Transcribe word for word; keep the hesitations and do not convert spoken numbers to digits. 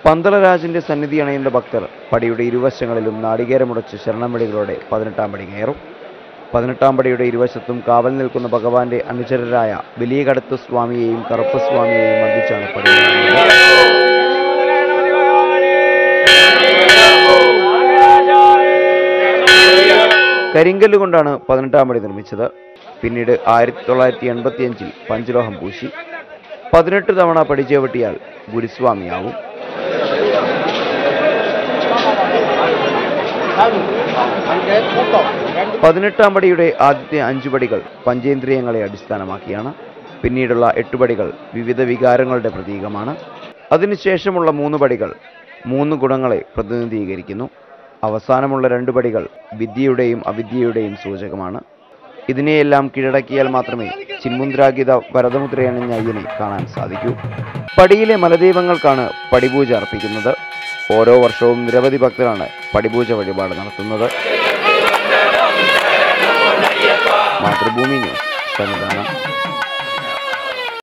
പന്തളരാജന്റെ സന്നിധി അണയുന്ന ഭക്തർ പടിയുടെ ഇരുവശങ്ങളിലും നാളികേരമുടച്ച് ശരണംവിളികളോടെ പതിനെട്ടാം പടി കയറും. പതിനെട്ടാം പടിയുടെ ഇരുവശത്തും കാവൽ നിൽക്കുന്ന ഭഗവാന്റെ അനുചരരായ വലിയ കടത്ത് സ്വാമിയെയും കറുപ്പസ്വാമിയെയും വന്ദിച്ചാണ് പടി കയറുന്നത്. കരിങ്കല്ല് കൊണ്ടാണ് പതിനെട്ടാം പടി നിർമ്മിച്ചത്. പിന്നീട് ആയിരത്തി തൊള്ളായിരത്തി എൺപത്തി അഞ്ചിൽ പഞ്ചലോഹം പൂശി. പതിനെട്ട് തവണ പടി ചവിട്ടിയാൽ ഗുരുസ്വാമിയാവും. പതിനെട്ടാം പടിയുടെ ആദ്യത്തെ അഞ്ചു പടികൾ പഞ്ചേന്ദ്രിയങ്ങളെ അടിസ്ഥാനമാക്കിയാണ്. പിന്നീടുള്ള എട്ടുപടികൾ വിവിധ വികാരങ്ങളുടെ പ്രതീകമാണ്. അതിനുശേഷമുള്ള മൂന്ന് പടികൾ മൂന്ന് ഗുണങ്ങളെ പ്രതിനിധീകരിക്കുന്നു. അവസാനമുള്ള രണ്ടു പടികൾ വിദ്യയുടെയും അവിദ്യയുടെയും സൂചകമാണ്. ഇതിനെയെല്ലാം കീഴടക്കിയാൽ മാത്രമേ ചിന്മുദ്രാഗിത വരദമുദ്രയണിഞ്ഞ അയ്യനെ കാണാൻ സാധിക്കൂ. പടിയിലെ മലദൈവങ്ങൾക്കാണ് പടിപൂജ അർപ്പിക്കുന്നത്. ഓരോ വർഷവും നിരവധി ഭക്തരാണ് പടിപൂജ വഴിപാട് നടത്തുന്നത്. മാതൃഭൂമി ന്യൂസ് സന്നിധാനം.